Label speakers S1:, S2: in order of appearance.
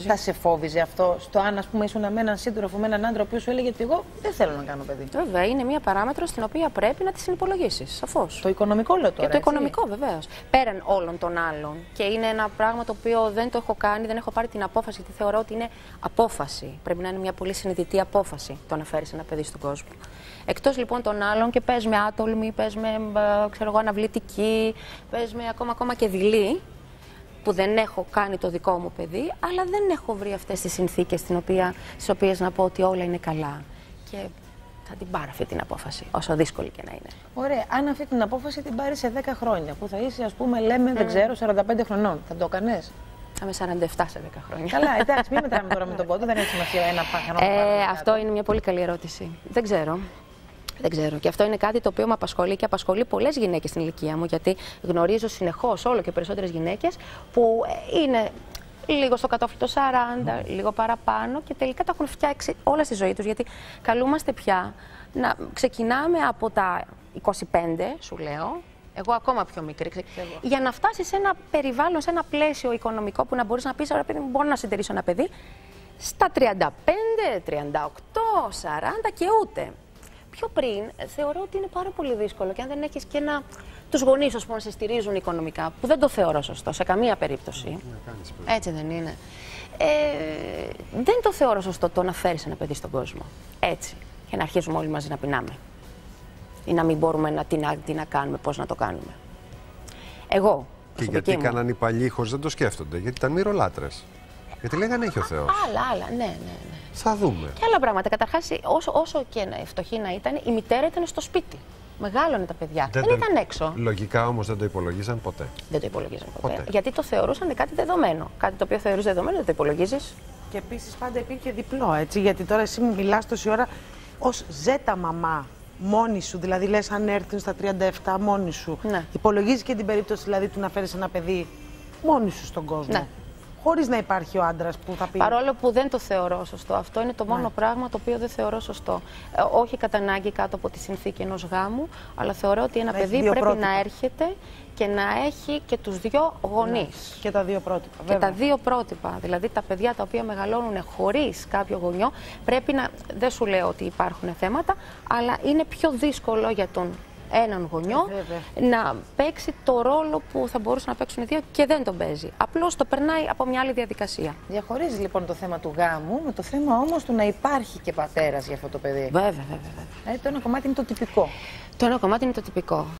S1: Θα σε φόβιζε αυτό στο αν, ας πούμε, ήσουν με έναν σύντροφο, με έναν άντρα, ο οποίος σου έλεγε ότι εγώ δεν θέλω να κάνω παιδί?
S2: Βέβαια, είναι μία παράμετρο στην οποία πρέπει να τη συνυπολογίσεις. Σαφώς.
S1: Το οικονομικό λέω τώρα.
S2: Και το οικονομικό, βεβαίως. Πέραν όλων των άλλων. Και είναι ένα πράγμα το οποίο δεν το έχω κάνει, δεν έχω πάρει την απόφαση, γιατί θεωρώ ότι είναι απόφαση. Πρέπει να είναι μια πολύ συνειδητή απόφαση το να φέρεις ένα παιδί στον κόσμο. Εκτός λοιπόν των άλλων, και πες με άτολμη, πες με αναβλητική, πες με ακόμα και δειλή, που δεν έχω κάνει το δικό μου παιδί, αλλά δεν έχω βρει αυτές τις συνθήκες στις οποίες να πω ότι όλα είναι καλά. Και θα την πάρω αυτή την απόφαση, όσο δύσκολη και να είναι.
S1: Ωραία. Αν αυτή την απόφαση την πάρει σε 10 χρόνια, που θα είσαι, ας πούμε, λέμε, δεν ξέρω, 45 χρονών, θα το έκανες?
S2: Θα είμαι 47 σε 10 χρόνια.
S1: Καλά, εντάξει, μην μετράμε τώρα με τον πόντο, δεν έχει σημασία ένα παχανό.
S2: Αυτό είναι μια πολύ καλή ερώτηση. Δεν ξέρω. Δεν ξέρω. Και αυτό είναι κάτι το οποίο με απασχολεί και απασχολεί πολλές γυναίκες στην ηλικία μου, γιατί γνωρίζω συνεχώς όλο και περισσότερες γυναίκες που είναι λίγο στο κατόφλι το 40, λίγο παραπάνω, και τελικά τα έχουν φτιάξει όλα στη ζωή τους. Γιατί καλούμαστε πια να ξεκινάμε από τα 25, σου λέω, εγώ ακόμα πιο μικρή, για να φτάσει σε ένα περιβάλλον, σε ένα πλαίσιο οικονομικό που να μπορείς να πεις: μπορώ να συντηρήσω ένα παιδί στα 35, 38, 40 και ούτε. Πιο πριν, θεωρώ ότι είναι πάρα πολύ δύσκολο, και αν δεν έχεις και τους γονείς που να σε στηρίζουν οικονομικά, που δεν το θεωρώ σωστό σε καμία περίπτωση. Έτσι δεν είναι. Δεν το θεωρώ σωστό το να φέρεις ένα παιδί στον κόσμο. Έτσι. Και να αρχίσουμε όλοι μαζί να πεινάμε. Ή να μην μπορούμε τι να κάνουμε, πώς να το κάνουμε. Εγώ.
S3: Και γιατί κάνανε οι παλιοί χωρίς δεν το σκέφτονται? Γιατί ήταν μυρολάτρες. Γιατί λέγανε έχει ο Θεός.
S2: Άλλα, ναι.
S3: Θα δούμε.
S2: Και άλλα πράγματα. Καταρχάς, όσο και φτωχή να ήταν, η μητέρα ήταν στο σπίτι. Μεγάλωνε τα παιδιά. Δεν ήταν έξω.
S3: Λογικά όμως δεν το υπολογίζαν ποτέ.
S2: Δεν το υπολογίζαν ποτέ. Γιατί το θεωρούσαν κάτι δεδομένο. Κάτι το οποίο θεωρείς δεδομένο, δεν το υπολογίζεις.
S1: Και επίσης πάντα υπήρχε διπλό, έτσι. Γιατί τώρα εσύ μιλάς τόση ώρα ως ζέτα μαμά. Μόνη σου, δηλαδή λες αν έρθουν στα 37 μόνη σου.
S2: Ναι.
S1: Υπολογίζεις και την περίπτωση δηλαδή του να φέρεις ένα παιδί μόνη σου στον κόσμο. Ναι. Χωρίς να υπάρχει ο άντρας που θα πει.
S2: Παρόλο που δεν το θεωρώ σωστό. Αυτό είναι το μόνο πράγμα το οποίο δεν θεωρώ σωστό. Όχι κατά ανάγκη κάτω από τη συνθήκη ενός γάμου, αλλά θεωρώ ότι ένα παιδί πρέπει να έρχεται και να έχει και τους δύο γονείς. Ναι.
S1: Και τα δύο πρότυπα.
S2: Και τα δύο πρότυπα. Δηλαδή τα παιδιά τα οποία μεγαλώνουν χωρίς κάποιο γονιό, πρέπει να. Δεν σου λέω ότι υπάρχουν θέματα, αλλά είναι πιο δύσκολο για τον έναν γονιό να παίξει το ρόλο που θα μπορούσαν να παίξουν οι δύο, και δεν τον παίζει. Απλώς το περνάει από μια άλλη διαδικασία.
S1: Διαχωρίζει λοιπόν το θέμα του γάμου με το θέμα όμως του να υπάρχει και πατέρας για αυτό το παιδί.
S2: Βέβαια.
S1: Το ένα κομμάτι είναι το τυπικό.
S2: Το ένα κομμάτι είναι το τυπικό.